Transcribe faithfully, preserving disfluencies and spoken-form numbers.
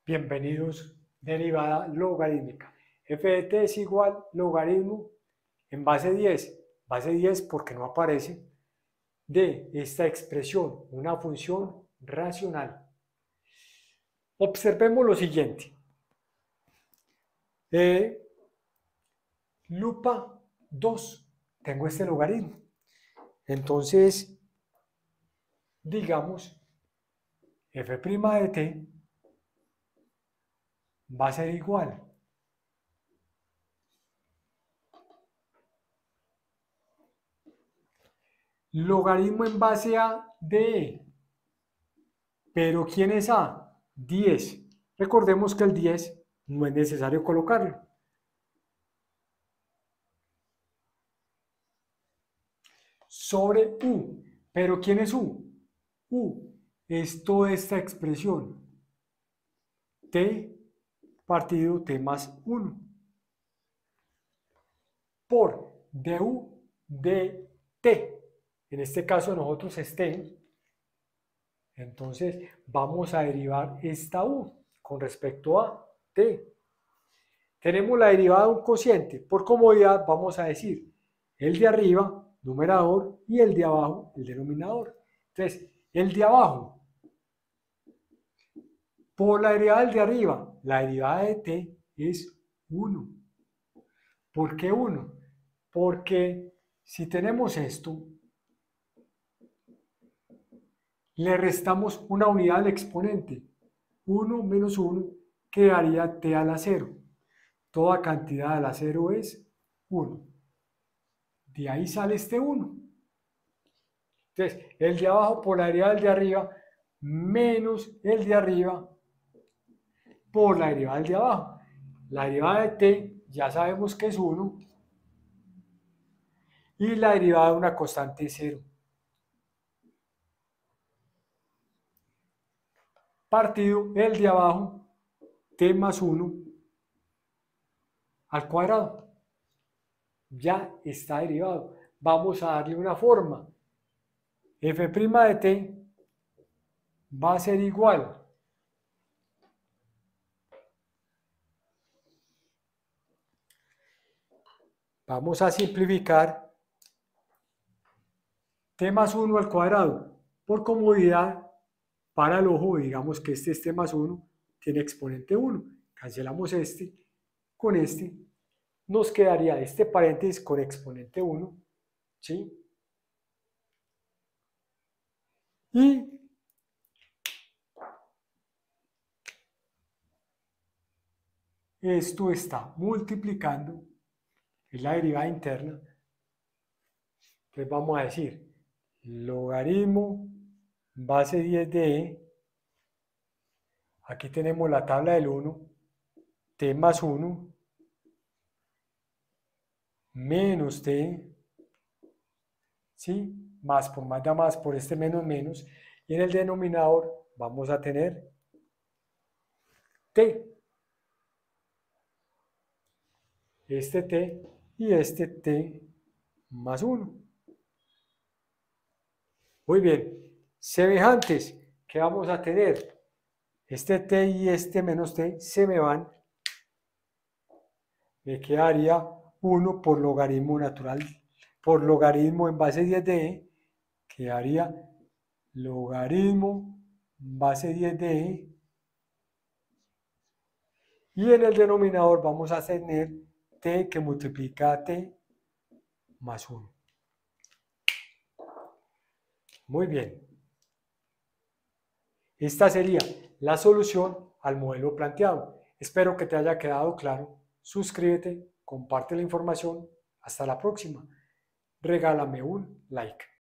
Bienvenidos, derivada logarítmica. F de t es igual logaritmo en base diez. Base diez porque no aparece de esta expresión, una función racional. Observemos lo siguiente. Eh, lupa dos. Tengo este logaritmo. Entonces, digamos, f' de t va a ser igual logaritmo en base a de e. Pero ¿quién es a? diez. Recordemos que el diez no es necesario colocarlo. Sobre u. ¿Pero quién es u? U es toda esta expresión. T partido t más uno. Por du de t. En este caso nosotros es t. Entonces vamos a derivar esta u con respecto a t. Tenemos la derivada de un cociente. Por comodidad vamos a decir el de arriba, numerador, y el de abajo, el denominador. Entonces, el de abajo, por la derivada del de arriba, la derivada de t es uno. ¿Por qué uno? Porque si tenemos esto, le restamos una unidad al exponente. uno menos uno quedaría t a la cero. Toda cantidad a la cero es uno. De ahí sale este uno. Entonces, el de abajo por la derivada del de arriba menos el de arriba por la derivada del de abajo. La derivada de t ya sabemos que es uno y la derivada de una constante es cero. Partido el de abajo, t más uno al cuadrado. Ya está derivado. Vamos a darle una forma. F' de t va a ser igual vamos a simplificar t más uno al cuadrado. Por comodidad, para el ojo, digamos que este es t más uno, tiene exponente uno. Cancelamos este con este. Nos quedaría este paréntesis con exponente uno. ¿Sí? Y esto está multiplicando, es la derivada interna. Entonces vamos a decir logaritmo base diez de e. Aquí tenemos la tabla del uno, t más uno, menos t, ¿sí? Más por más da más, por este menos menos. Y en el denominador vamos a tener t. Este t y este t más uno. Muy bien. Semejantes que vamos a tener. Este t y este menos t se me van. Me quedaría uno por logaritmo natural, por logaritmo en base diez de e, quedaría logaritmo base diez de e. Y en el denominador vamos a tener t que multiplica a t más uno. Muy bien. Esta sería la solución al modelo planteado. Espero que te haya quedado claro. Suscríbete, comparte la información. Hasta la próxima. Regálame un like.